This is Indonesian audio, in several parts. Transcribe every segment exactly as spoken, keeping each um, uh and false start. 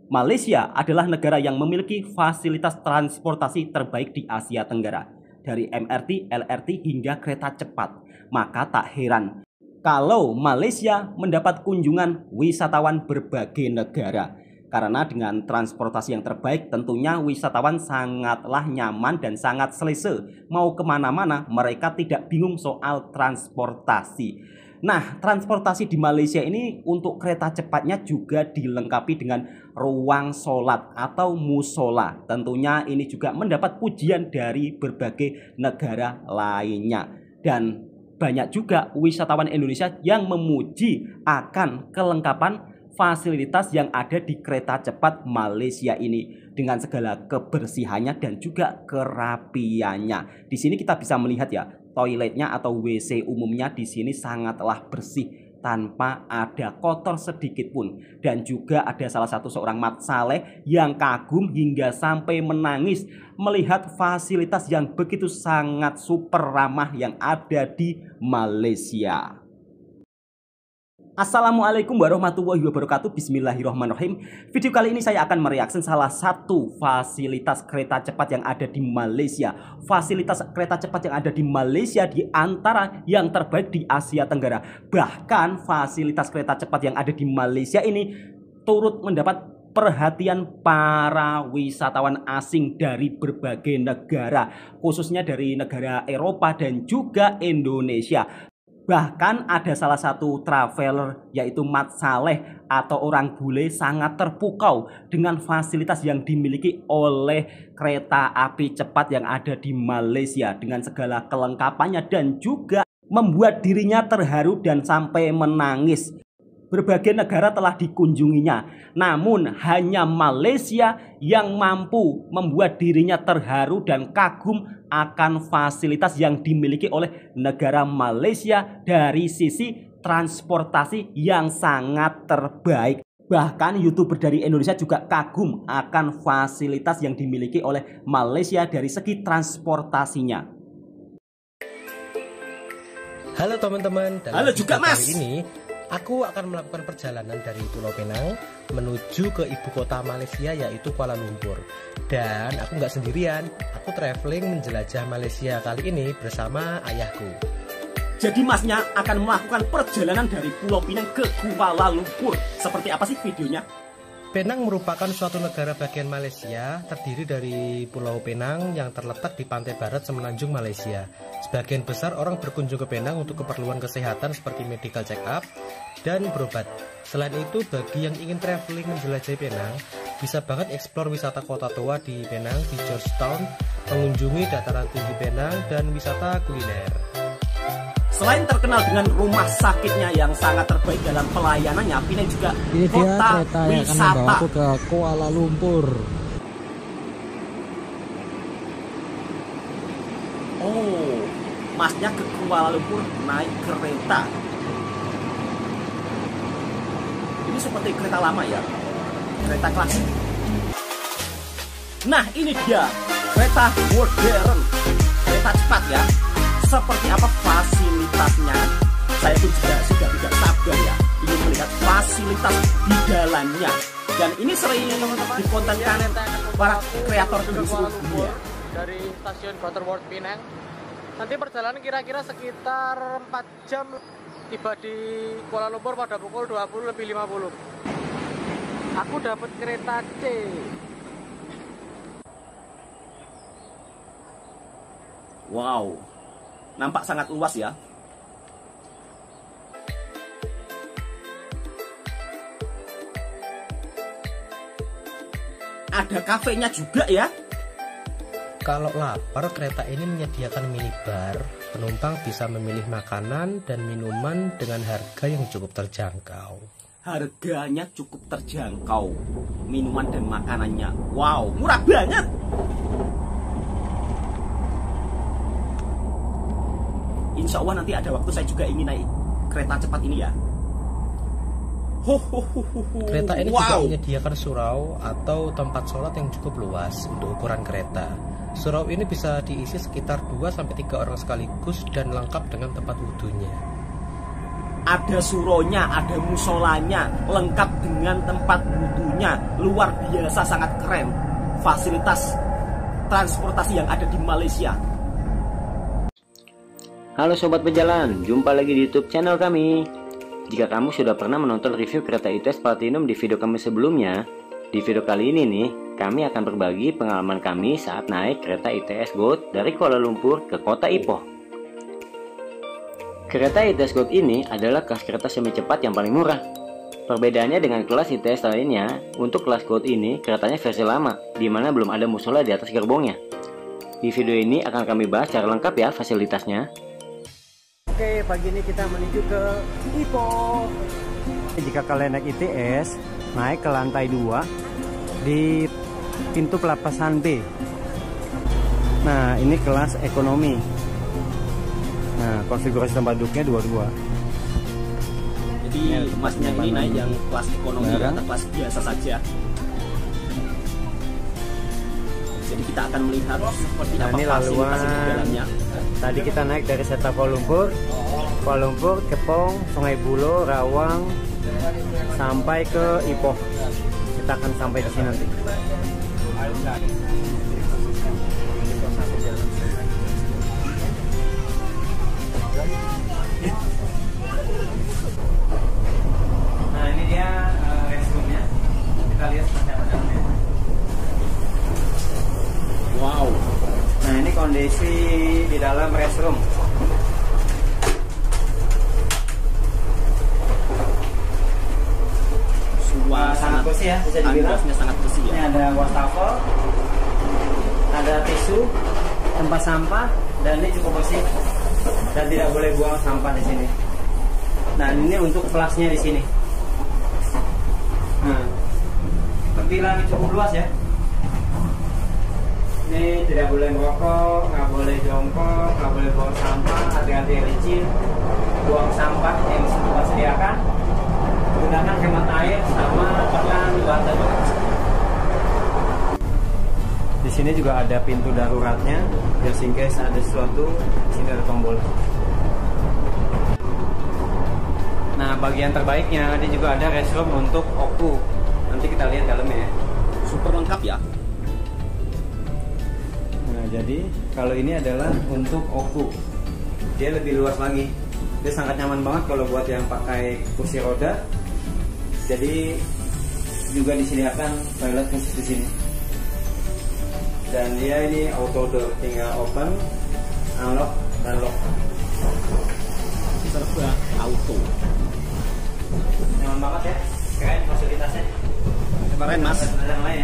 Malaysia adalah negara yang memiliki fasilitas transportasi terbaik di Asia Tenggara, dari M R T, L R T hingga kereta cepat. Maka tak heran kalau Malaysia mendapat kunjungan wisatawan berbagai negara. Karena dengan transportasi yang terbaik tentunya wisatawan sangatlah nyaman dan sangat selesa. Mau kemana-mana mereka tidak bingung soal transportasi. Nah, transportasi di Malaysia ini untuk kereta cepatnya juga dilengkapi dengan ruang sholat atau musola. Tentunya ini juga mendapat pujian dari berbagai negara lainnya. Dan banyak juga wisatawan Indonesia yang memuji akan kelengkapan fasilitas yang ada di kereta cepat Malaysia ini dengan segala kebersihannya dan juga kerapiannya. Di sini kita bisa melihat ya, toiletnya atau W C umumnya di sini sangatlah bersih tanpa ada kotor sedikit pun. Dan juga ada salah satu seorang Mat Saleh yang kagum hingga sampai menangis melihat fasilitas yang begitu sangat super ramah yang ada di Malaysia. Assalamualaikum warahmatullahi wabarakatuh. Bismillahirrahmanirrahim. Video kali ini saya akan mereaksi salah satu fasilitas kereta cepat yang ada di Malaysia. Fasilitas kereta cepat yang ada di Malaysia di antara yang terbaik di Asia Tenggara. Bahkan fasilitas kereta cepat yang ada di Malaysia ini turut mendapat perhatian para wisatawan asing dari berbagai negara, khususnya dari negara Eropa dan juga Indonesia. Bahkan ada salah satu traveler yaitu Mat Saleh atau orang bule sangat terpukau dengan fasilitas yang dimiliki oleh kereta api cepat yang ada di Malaysia dengan segala kelengkapannya dan juga membuat dirinya terharu dan sampai menangis. Berbagai negara telah dikunjunginya, namun hanya Malaysia yang mampu membuat dirinya terharu dan kagum akan fasilitas yang dimiliki oleh negara Malaysia dari sisi transportasi yang sangat terbaik. Bahkan YouTuber dari Indonesia juga kagum akan fasilitas yang dimiliki oleh Malaysia dari segi transportasinya. Halo teman-teman, halo juga Mas. Kali ini aku akan melakukan perjalanan dari Pulau Penang menuju ke ibu kota Malaysia yaitu Kuala Lumpur. Dan aku nggak sendirian, aku traveling menjelajah Malaysia kali ini bersama ayahku. Jadi masnya akan melakukan perjalanan dari Pulau Pinang ke Kuala Lumpur. Seperti apa sih videonya? Penang merupakan suatu negara bagian Malaysia, terdiri dari Pulau Penang yang terletak di pantai barat semenanjung Malaysia. Sebagian besar orang berkunjung ke Penang untuk keperluan kesehatan seperti medical check up dan berobat. Selain itu, bagi yang ingin traveling menjelajahi Penang, bisa banget eksplor wisata kota tua di Penang di George Town, mengunjungi dataran tinggi Penang dan wisata kuliner. Selain terkenal dengan rumah sakitnya yang sangat terbaik dalam pelayanannya, Penang juga ini kota dia kereta yang akan wisata. membawaku ke Kuala Lumpur. Oh, masnya ke Kuala Lumpur naik kereta. Ini seperti kereta lama ya, kereta klasik. Nah ini dia kereta modern, kereta cepat ya. Seperti apa fasilitasnya? Saya pun juga sudah tidak sabar ya ingin melihat fasilitas di dalamnya. Dan ini sering dikontenkan para kreator di seluruh dunia. Dari stasiun Butterworth Penang. Nanti perjalanan kira-kira sekitar empat jam, tiba di Kuala Lumpur pada pukul dua puluh lebih lima puluh. Aku dapat kereta C. Wow, nampak sangat luas ya. Ada kafenya juga ya. Kalau lapar, kereta ini menyediakan minibar. Penumpang bisa memilih makanan dan minuman dengan harga yang cukup terjangkau. Harganya cukup terjangkau, minuman dan makanannya. Wow, murah banget. Insya Allah nanti ada waktu saya juga ingin naik kereta cepat ini ya. Ho, ho, ho, ho, ho. Kereta ini wow. juga menyediakan surau atau tempat sholat yang cukup luas untuk ukuran kereta. Surau ini bisa diisi sekitar dua sampai tiga orang sekaligus dan lengkap dengan tempat wudhunya. Ada suronya, ada musolanya, lengkap dengan tempat wudhunya. Luar biasa, sangat keren fasilitas transportasi yang ada di Malaysia. Halo Sobat Pejalan, jumpa lagi di YouTube channel kami. Jika kamu sudah pernah menonton review kereta I T S Platinum di video kami sebelumnya, di video kali ini nih, kami akan berbagi pengalaman kami saat naik kereta I T S Gold dari Kuala Lumpur ke kota Ipoh. Kereta I T S Gold ini adalah kelas kereta semi cepat yang paling murah. Perbedaannya dengan kelas I T S lainnya, untuk kelas Gold ini keretanya versi lama, di mana belum ada musola di atas gerbongnya. Di video ini akan kami bahas secara lengkap ya fasilitasnya. Oke, pagi ini kita menuju ke Ipoh. Jika kalian naik I T S, naik ke lantai dua di pintu pelepasan B. Nah, ini kelas ekonomi. Nah, konfigurasi tempat duduknya dua-dua. Jadi ya, masnya ini naik yang kelas ekonomi atau kelas biasa saja. Jadi kita akan melihat seperti nah, apa ini fasilitas di dalamnya. Tadi kita naik dari Seta Kuala Lumpur, Kuala Lumpur, Kepong, Sungai Buloh, Rawang, sampai ke Ipoh. Kita akan sampai di sini nanti. Nah, ini dia uh, restroomnya. Kita lihat seperti apa dalamnya. Wow. Nah, ini kondisi di dalam restroom. Suara sangat bersih ya, bisa dibilang. Sangat bersih ya. Ini ada wastafel, ada tisu, tempat sampah, dan ini cukup bersih. Dan tidak boleh buang sampah di sini. Nah, ini untuk kelasnya di sini. Nah, tampilan cukup luas ya. Ini tidak boleh merokok, nggak boleh jongkok, nggak boleh buang sampah, hati-hati licin, buang sampah yang sudah sediakan, gunakan hemat air sama pelan bantal. Di sini juga ada pintu daruratnya, just in case ada sesuatu. Di sini ada tombol. Nah, bagian terbaiknya ini juga ada restroom untuk Oku. Nanti kita lihat dalamnya ya. Super lengkap ya. Nah, jadi kalau ini adalah untuk Oku. Dia lebih luas lagi. Dia sangat nyaman banget kalau buat yang pakai kursi roda. Jadi juga disediakan toilet khusus di sini. Dan dia ini auto door, tinggal open, unlock, dan lock. Serba auto. Nyaman banget ya, keren fasilitasnya. Keren mas. Yang lain ya.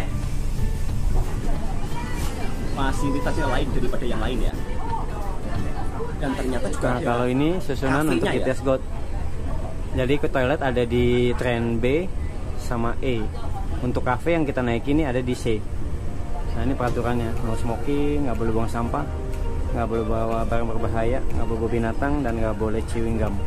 Fasilitasnya lain daripada yang lain ya. Dan ternyata juga nah, kalau ini susunan untuk I T S ya? Gold. Jadi ke toilet ada di tren B sama E. Untuk kafe yang kita naik ini ada di C. Nah, ini peraturannya, no smoking, nggak boleh buang sampah, nggak boleh bawa barang berbahaya, nggak boleh bawa binatang, dan nggak boleh chewing gum.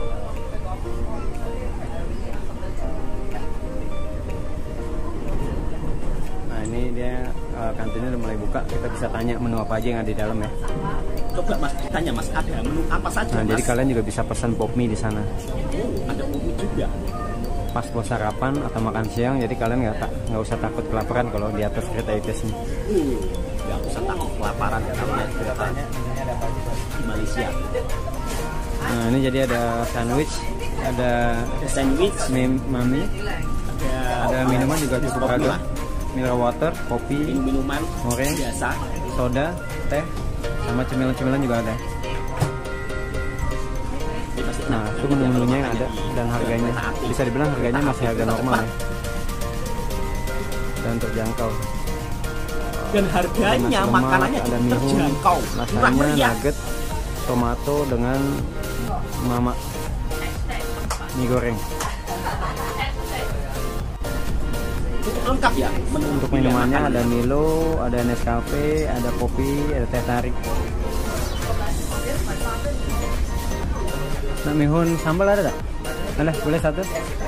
Nah, ini dia uh, kantinnya udah mulai buka, kita bisa tanya menu apa aja yang ada di dalam ya. Coba mas, tanya mas, ada menu apa saja nah, mas? Jadi kalian juga bisa pesan pop mie di sana. Oh, ada pop mie juga. Pas buat sarapan atau makan siang, jadi kalian nggak tak nggak usah takut kelaparan kalau di atas kereta I T S ini. Uh, nggak usah takut kelaparan kalau naik kereta di Malaysia. Nah, ini jadi ada sandwich, ada, ada sandwich, mie mami, ada, ada minuman juga cukup beragam, mineral water, kopi, minuman orange, biasa, soda, teh, sama cemilan-cemilan juga ada. Nah, itu menu-menunya yang ada dan harganya bisa dibilang harganya masih harga normal ya, dan terjangkau. Dan harganya makanannya ada terjangkau, rasanya nugget, tomato dengan mama mie goreng. Cukup lengkap ya menu. Untuk minumannya ada Milo, ada Nescafe, ada kopi, ada teh tarik. Nak mihun sambal ada tak? Ada, boleh satu.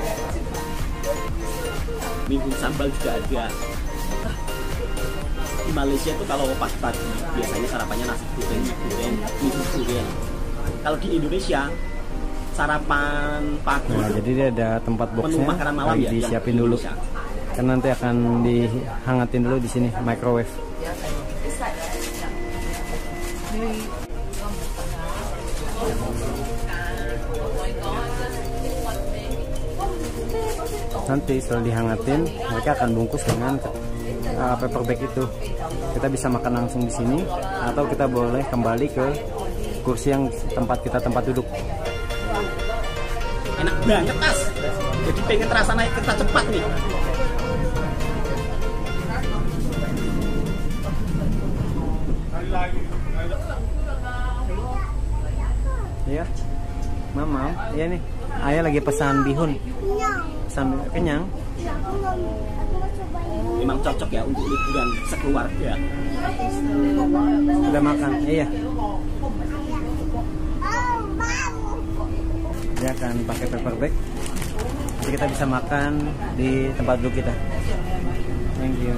Mihun sambal juga ada. Di Malaysia tuh kalau pas pagi biasanya sarapannya nasi goreng, mie goreng, mie goreng. Kalau di Indonesia sarapan pagi. Nah, jadi dia ada tempat Menu boxnya, makanan malam lagi ya, disiapin yang dulu. Indonesia. Kan nanti akan dihangatin dulu di sini, microwave. Nanti setelah dihangatin, mereka akan bungkus dengan uh, paper bag itu. Kita bisa makan langsung di sini, atau kita boleh kembali ke kursi yang tempat kita tempat duduk. Enak banget tas. Jadi pengen terasa naik kereta cepat nih. Iya, Mama, iya nih. Ayah lagi pesan bihun. Sambil kenyang. Memang cocok ya untuk liburan sekeluarga. Udah makan, iya. Dia akan pakai paper bag. Jadi kita bisa makan di tempat duduk kita. Thank you.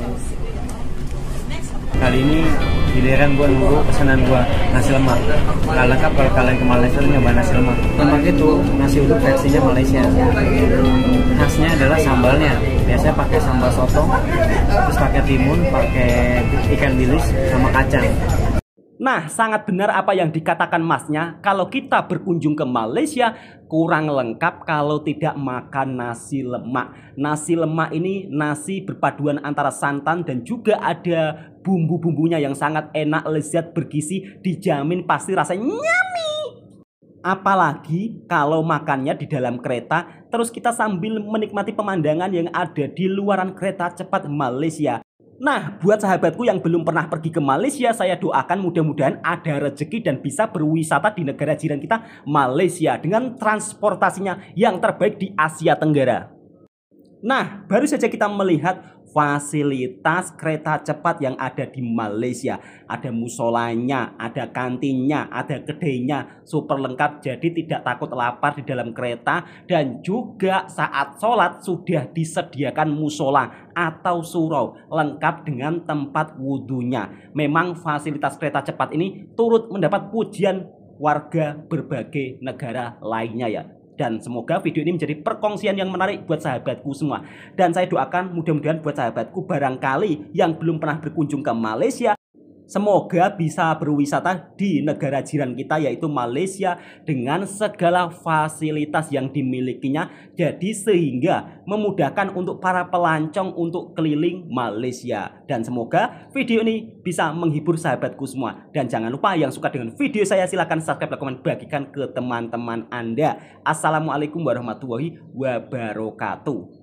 Kali ini giliran gua nunggu pesanan gua nasi lemak. Nggak lengkap kalau kalian ke Malaysia tuh nyoba nasi lemak. Lemak itu nasi uduk versinya Malaysia. Khasnya adalah sambalnya. Biasanya pakai sambal sotong, terus pakai timun, pakai ikan bilis sama kacang. Nah, sangat benar apa yang dikatakan masnya. Kalau kita berkunjung ke Malaysia, kurang lengkap kalau tidak makan nasi lemak. Nasi lemak ini nasi berpaduan antara santan dan juga ada bumbu-bumbunya yang sangat enak, lezat, bergizi, dijamin pasti rasanya yummy. Apalagi kalau makannya di dalam kereta, terus kita sambil menikmati pemandangan yang ada di luaran kereta cepat Malaysia. Nah, buat sahabatku yang belum pernah pergi ke Malaysia, saya doakan mudah-mudahan ada rezeki dan bisa berwisata di negara jiran kita, Malaysia, dengan transportasinya yang terbaik di Asia Tenggara. Nah, baru saja kita melihat fasilitas kereta cepat yang ada di Malaysia. Ada musolanya, ada kantinnya, ada kedainya, super lengkap. Jadi tidak takut lapar di dalam kereta. Dan juga saat sholat sudah disediakan musola atau surau, lengkap dengan tempat wudhunya. Memang fasilitas kereta cepat ini turut mendapat pujian warga berbagai negara lainnya ya. Dan semoga video ini menjadi perkongsian yang menarik buat sahabatku semua. Dan saya doakan mudah-mudahan buat sahabatku barangkali yang belum pernah berkunjung ke Malaysia, semoga bisa berwisata di negara jiran kita yaitu Malaysia dengan segala fasilitas yang dimilikinya. Jadi sehingga memudahkan untuk para pelancong untuk keliling Malaysia. Dan semoga video ini bisa menghibur sahabatku semua. Dan jangan lupa yang suka dengan video saya silahkan subscribe, like, komen, bagikan ke teman-teman Anda. Assalamualaikum warahmatullahi wabarakatuh.